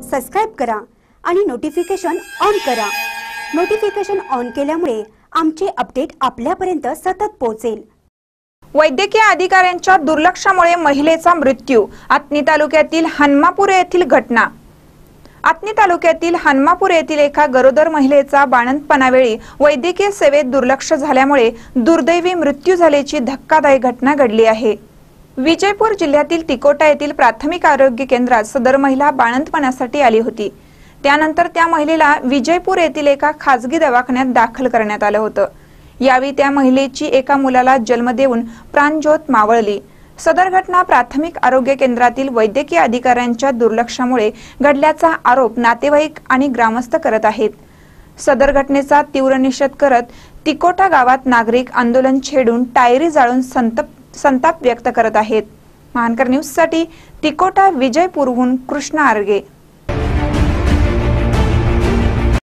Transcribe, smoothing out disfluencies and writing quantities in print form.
Subscribe करा आणि notification on करा। नोटिफिकेशन ऑन केल्यामुळे आमचे अपडेट आपल्यापर्यंत सतत पोहोचेल। वैद्यकीय अधिकाऱ्यांच्या दुर्लक्षामुळे महिलेचा मृत्यू। आत्नी तालुक्यातील हनमापूर येथील घटना। आत्नी तालुक्यातील हनमापूर येथील एका गरोदर महिलेचा बाळंतपणावेळी वैद्यकीय सेवेत दुर्लक्ष झाल्यामुळे दुर्दैवी मृत्यू झाल्याची धक्कादायक घटना घडली आहे। विजयपूर जिल्ह्यातील तिकोटा येथील प्राथमिक आरोग्य केंद्रात सदर महिला बाळंतपणासाठी आली होती। त्यानंतर त्या महिलेला विजयपूर येथील एका खासगी दवाखान्यात दाखल करण्यात आलं होतं। यावेळी त्या महिलेची एका मुलाला जन्म देऊन प्राणज्योत मावळली। सदर घटना प्राथमिक आरोग्य केंद्रातील वैद्यकीय अधिकाऱ्यांच्या दुर्लक्षामुळे घडल्याचा आरोप नातेवाईक आणि ग्रामस्थ करत आहेत। सदर घटनेचा तीव्र निषेध करत तिकोटा गावात नागरिक आंदोलन छेडून टायरी जाळून संताप व्यक्त करत आहेत। महानकर न्यूज साठी तिकोटा विजयपूरहून कृष्णा आर्गे।